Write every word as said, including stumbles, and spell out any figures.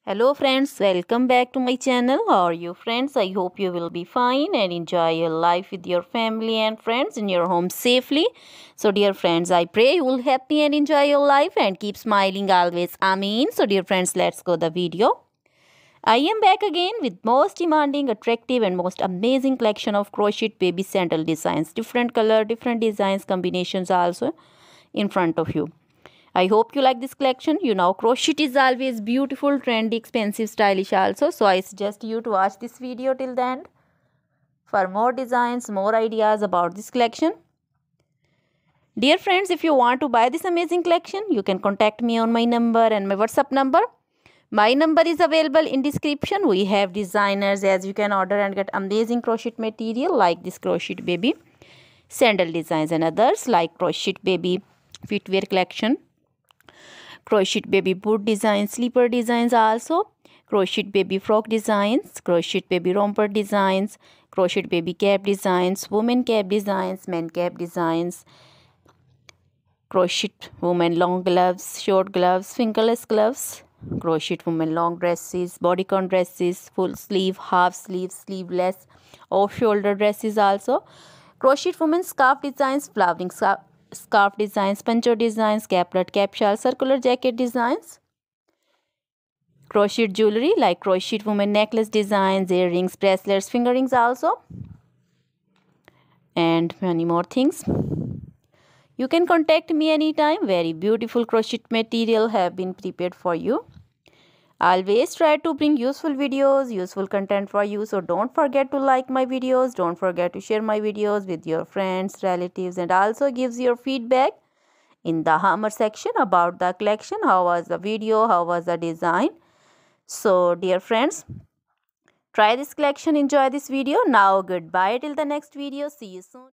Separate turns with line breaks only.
Hello friends, welcome back to my channel. How are you friends? I hope you will be fine and enjoy your life with your family and friends in your home safely. So dear friends, I pray you will happy and enjoy your life and keep smiling always. Amen. So dear friends, let's go the video. I am back again with most demanding, attractive and most amazing collection of crochet baby sandal designs. Different color, different designs, combinations also in front of you. I hope you like this collection. You know, crochet is always beautiful, trendy, expensive, stylish also. So I suggest you to watch this video till the end for more designs, more ideas about this collection. Dear friends, if you want to buy this amazing collection, you can contact me on my number and my WhatsApp number. My number is available in description. We have designers as you can order and get amazing crochet material like this crochet baby sandal designs and others like crochet baby footwear collection, crochet baby boot designs, slipper designs also, crochet baby frock designs, crochet baby romper designs, crochet baby cap designs, women cap designs, men cap designs, crochet women long gloves, short gloves, fingerless gloves, crochet women long dresses, bodycon dresses, full sleeve, half sleeve, sleeveless, off shoulder dresses also, crochet women scarf designs, flowering scarf scarf designs, poncho designs, caplet, cap shawl, circular jacket designs, crochet jewelry like crochet women necklace designs, earrings, bracelets, finger rings also, and many more things. You can contact me anytime. Very beautiful crochet material have been prepared for you. Always try to bring useful videos, useful content for you. So don't forget to like my videos. Don't forget to share my videos with your friends, relatives, and also gives your feedback in the hammer section about the collection. How was the video? How was the design? So dear friends, try this collection. Enjoy this video. Now goodbye till the next video. See you soon.